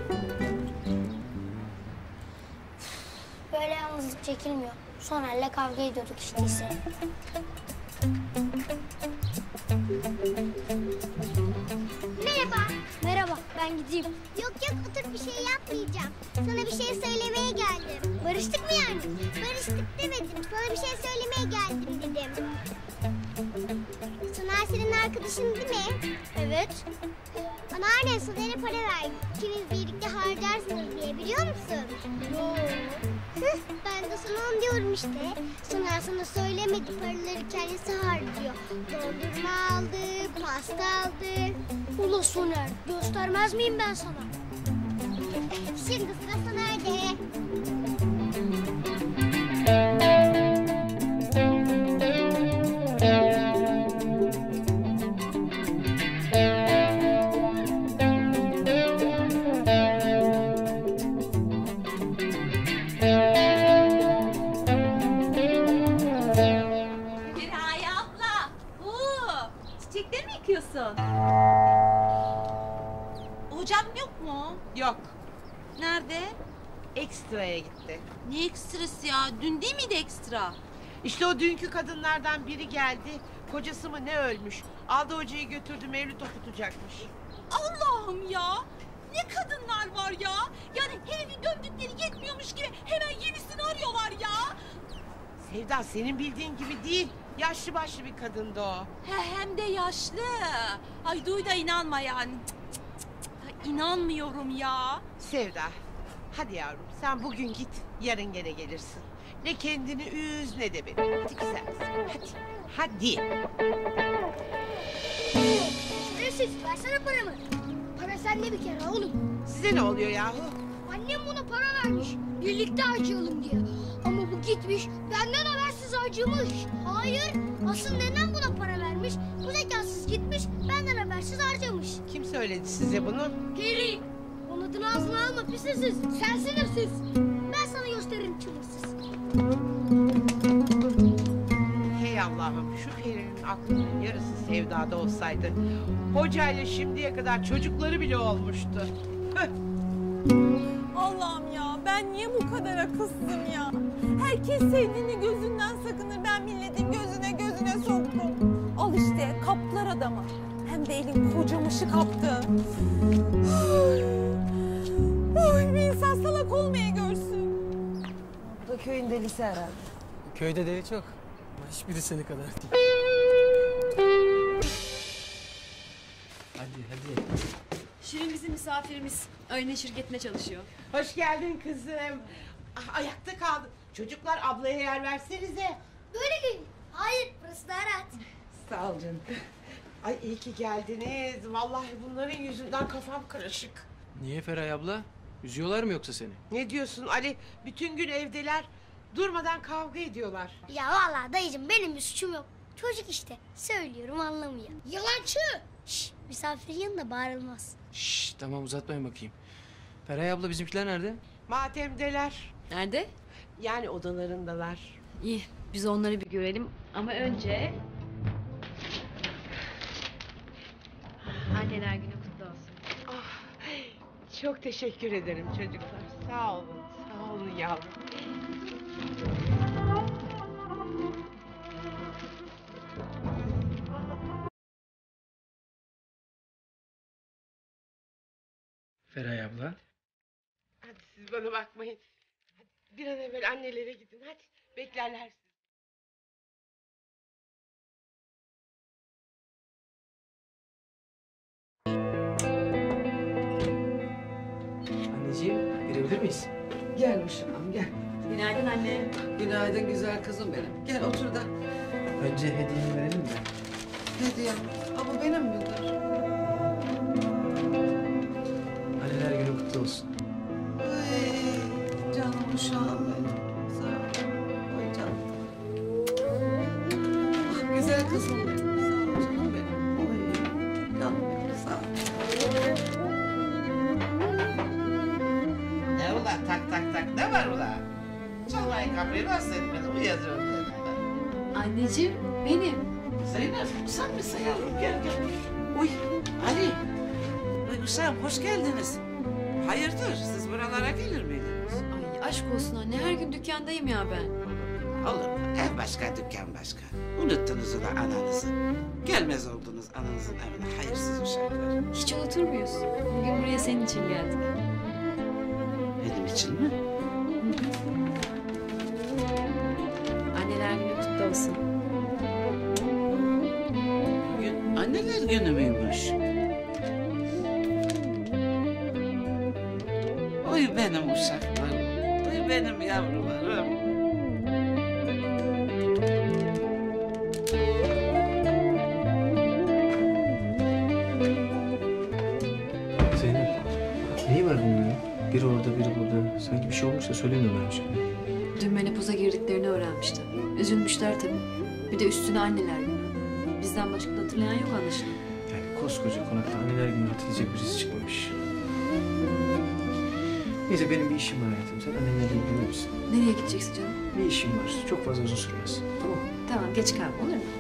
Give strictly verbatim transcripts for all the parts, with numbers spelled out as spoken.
Böyle yalnızlık çekilmiyor. Soner'le kavga ediyorduk işte ise. Merhaba. Merhaba, ben gideyim. Yok yok, otur, bir şey yapmayacağım. Sana bir şey söylemeye geldim. Barıştık mı yani? Barıştık demedim. Sana bir şey söylemeye geldim dedim. Soner senin arkadaşın değil mi? Evet. Anneannen Soner'e para verdi. İkiniz birlikte harcarsınız diye, biliyor musun? Yok. Hıh, ben de sana onu diyorum işte. Soner sana söylemedi, paraları kendisi harcıyor. Dondurma aldı, pasta aldı. Ula Soner, göstermez miyim ben sana? Şimdi sıra Soner'de. Feraye abla. Oo, çiçekleri mi yıkıyorsun? Hocam yok mu? Yok. Nerede? Ekstraya gitti. Ne ekstrası ya? Dün değil miydi ekstra? İşte o dünkü kadınlardan biri geldi. Kocası mı ne ölmüş. Aldı hocayı götürdü, mevlüt okutacakmış. Allah'ım ya! Ne kadınlar var ya! Yani herifi döndükleri yetmiyormuş gibi hemen yenisini arıyorlar ya! Sevda senin bildiğin gibi değil. Yaşlı başlı bir kadındı o. He, hem de yaşlı. Ay duy da inanma yani. Cık, cık, cık, cık. İnanmıyorum ya. Sevda, hadi yavrum sen bugün git, yarın gene gelirsin. Ne kendini üz ne de beni. Hadi güzel kızım, hadi. Hadi. Şerefsiz, versene paramı. Para sende bir kere oğlum. Size ne oluyor yahu? Annem buna para vermiş. Birlikte harcayalım diye. Ama bu gitmiş, benden habersiz harcamış. Hayır, asıl neden buna para vermiş? Bu zekasız gitmiş, benden habersiz harcamış. Kim söyledi size bunu? Peri, onun adını ağzına alma pis hırsız. Sensin hırsız. Ben sana gösteririm kim hırsız. Hey Allah'ım, şu Peri'nin aklının yarısı Sevda'da olsaydı hocayla şimdiye kadar çocukları bile olmuştu. Allah'ım ya, ben niye bu kadar akılsızım ya? Herkes sevdiğini gözünden sakınır, ben milletin gözüne gözüne soktum. Al işte, kaptılar adamı. Hem de elin kocamışı kaptı. Oy, bir insan salak olmayı görsün. Bu da köyün delisi herhalde. Köyde deli çok. Ama hiçbiri seni kadar değil. Hadi hadi. Şirin bizim misafirimiz. Aynı şirketine çalışıyor. Hoş geldin kızım. Ah, ayakta kaldım. Çocuklar ablaya yer versenize. Böyle gelin. Hayır, burası daha rahat. Sağ ol canım. Ay iyi ki geldiniz. Vallahi bunların yüzünden kafam karışık. Niye Feray abla? Üzüyorlar mı yoksa seni? Ne diyorsun Ali? Bütün gün evdeler. Durmadan kavga ediyorlar. Ya vallahi dayıcığım benim bir suçum yok. Çocuk işte. Söylüyorum anlamıyor. Yalancı. Şşş, misafirin yanında bağırılmaz. Şşş tamam uzatmayın bakayım. Feray abla bizimkiler nerede? Matemdeler. Nerede? Yani odalarındalar. İyi, biz onları bir görelim. Ama önce... Anneler günü kutlu olsun. Ah, çok teşekkür ederim çocuklar. Sağ olun, sağ olun yavrum. Feray abla. Hadi siz bana bakmayın. Hadi bir an evvel annelere gidin. Hadi beklerler sizi. Anneciğim girebilir miyiz? Gel uşağım gel. Günaydın anne. Günaydın güzel kızım benim. Gel otur da. Önce hediyeni verelim de. Hediye. Ama benim midir? Anneler günü kutlu olsun. Ay canım uşağım benim. Sağ ol. Oy canım. Ah, güzel kızım benim. Sağ ol canım benim. Oy canım benim sağ ol. Ne ulan tak tak tak ne var ulan? Çalmayın kapıyı nasıl etmedi uyuyacağım dedim ben. Anneciğim, benim. Zeynep sen misin yavrum gel gel. Uy Ali. Uy Hüsam hoş geldiniz. Hayırdır siz buralara gelir miydiniz? Ay aşk olsun anne her gün dükkandayım ya ben. Olur mu? Ev başka, dükkan başka. Unuttunuz ulan ananızı. Gelmez oldunuz ananızın evine hayırsız uşaklar. Hiç unutur muyuz? Bugün buraya senin için geldik. Benim için mi? Anneler günü kutlu olsun. Bugün anneler günü müymüş? Oy benim uşaklarım. Oy benim yavrularım. Zeynep, neyi var bunların? Biri orada, biri burada. Sanki bir şey olmuş da söylemiyorlarmış. Dün menopoza girdiklerini öğrenmiştim. Üzülmüşler tabii. Bir de üstüne anneler günü. Bizden başka da hatırlayan yok anlaşılan. Yani koskoca konakta anneler günü hatırlayacak birisi çıkmamış. Neyse benim bir işim var hayatım. Sen annenlerle ilgilenir misin? Nereye gideceksin canım? Bir işim var. Çok fazla uzun sürmez. Tamam mı? Tamam geç kalma olur mu?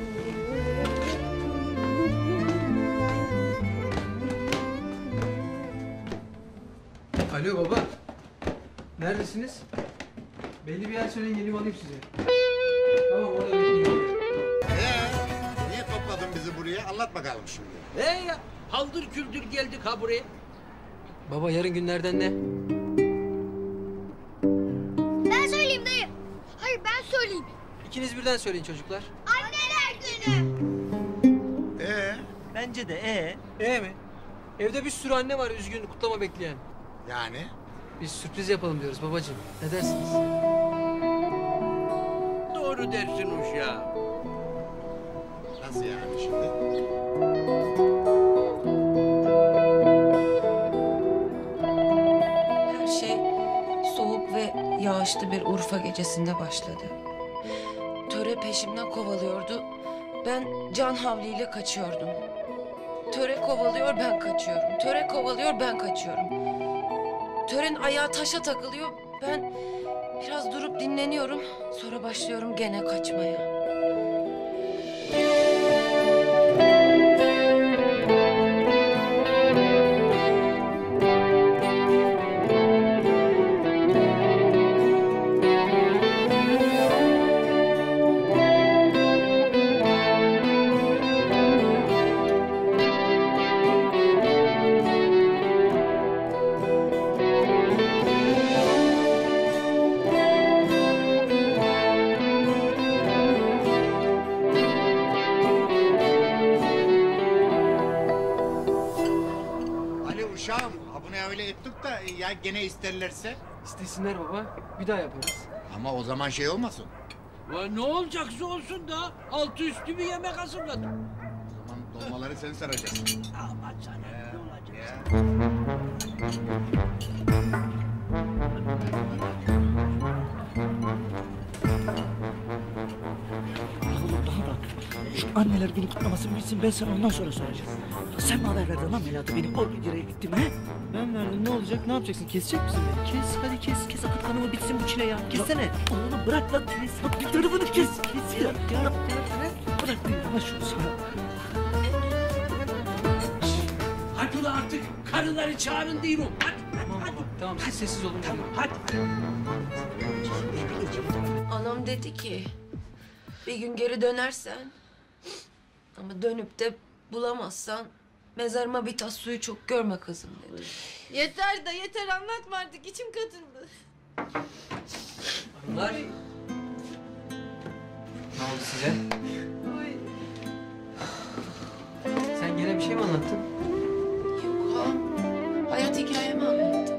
Alo baba. Neredesiniz? Belli bir yer söyleyin geleyim alayım sizi. Tamam orada bekleyeyim. Ee, niye topladın bizi buraya? Anlat bakalım şimdi. He ya, haldır küldür geldik ha buraya. Baba yarın günlerden ne? Ben söyleyeyim dayı. Hayır ben söyleyeyim. İkiniz birden söyleyin çocuklar. Anneler günü. Ee, Bence de e. Ee mi? Evde bir sürü anne var üzgün kutlama bekleyen. yani? Biz sürpriz yapalım diyoruz babacığım. Ne dersiniz? Doğru dersin uşağım. Nasıl yani şimdi? Her şey soğuk ve yağışlı bir Urfa gecesinde başladı. Töre peşimden kovalıyordu. Ben can havliyle kaçıyordum. Töre kovalıyor, ben kaçıyorum. Töre kovalıyor, ben kaçıyorum. Tören ayağı taşa takılıyor. Ben biraz durup dinleniyorum. Sonra başlıyorum gene kaçmaya. Ali uşağım, abone öyle ettik da ya gene isterlerse? İstesinler baba. Bir daha yaparız. Ama o zaman şey olmasın. Vay ne olacaksa olsun da altı üstü bir yemek hazırladım. O zaman dolmaları sen saracaksın. Aman sana ne olacak? Ya. Oğlum daha bak. Şu anneler günü kutlaması bitsin ben sana ondan sonra soracağım. Sen mi haber verdin lan Melahat'a benim o yere gittim he? Ben verdim ne olacak ne yapacaksın kesecek misin beni? Kes hadi kes kes akıt kanımı bitsin bu çile ya. Kessene. Oğlum bırak lan kes. Bak bir tarafını kes. Kes ya. Ya bırak diyorum ha şunu sana. Hadi ulan artık karıları çağırın diyorum. Hadi. Tamam baba. Tamam siz sessiz olun. Tamam hadi. Anam dedi ki bir gün geri dönersen ama dönüp de bulamazsan mezarıma bir tas suyu çok görme kızım dedi. Yeter de yeter anlatma artık içim katıldı. Hanımlar. Ne oldu size? Sen gene bir şey mi anlattın? Yok ha. Hayat hikayemi anlattım.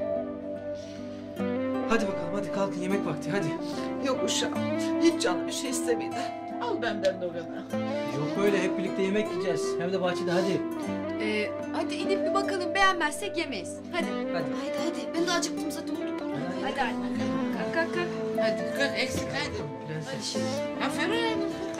Hadi bakalım hadi kalkın yemek vakti hadi. Yok uşağım hiç canım bir şey istemedi. Al benden de o kadar. Yok öyle hep birlikte yemek yiyeceğiz. Hem de bahçede hadi. Ee, hadi inip bir bakalım beğenmezsek yemeyiz. Hadi. Hadi. Haydi hadi ben de acıktım zaten unuttum. Hadi anne. Kalk kalk kalk. Hadi kalk eksik hadi. Prenses. Hadi şimdi. Aferin.